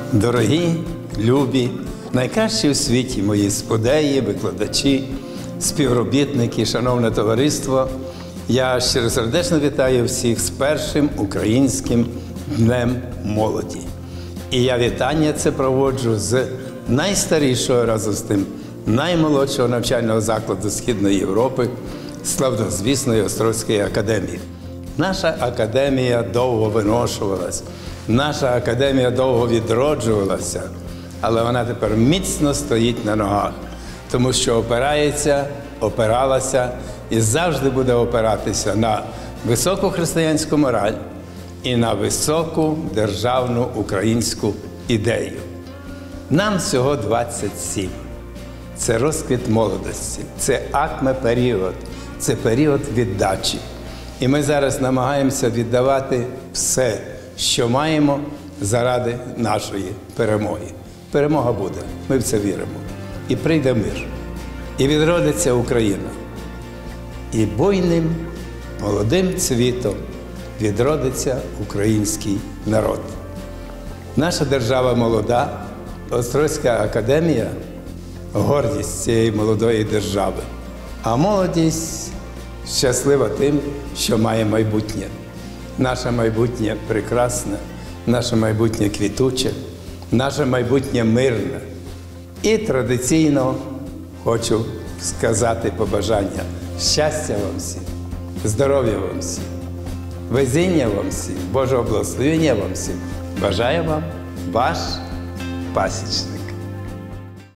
Дорогі, любі, найкращі у світі мої сподеї, викладачі, співробітники, шановне товариство, я щиросердечно вітаю всіх з першим українським Днем молоді. І я вітання це проводжу з найстарішого, разом з тим наймолодшого навчального закладу Східної Європи, славнозвісної Острозької академії. Наша академія довго виношувалась, наша академія довго відроджувалася, але вона тепер міцно стоїть на ногах, тому що опиралася і завжди буде опиратися на високу християнську мораль і на високу державну українську ідею. Нам всього 27. Це розквіт молодості, це акме-період, це період віддачі. І ми зараз намагаємося віддавати все, що маємо, заради нашої перемоги. Перемога буде, ми в це віримо. І прийде мир, і відродиться Україна. І буйним, молодим цвітом відродиться український народ. Наша держава молода, Острозька академія – гордість цієї молодої держави. А молодість щаслива тим, що має майбутнє. Наше майбутнє прекрасне, наше майбутнє квітуче, наше майбутнє мирне. І традиційно хочу сказати побажання. Щастя вам всім, здоров'я вам всім, везіння вам всім, Божого благословення вам всім. Бажаю вам ваш пасічник.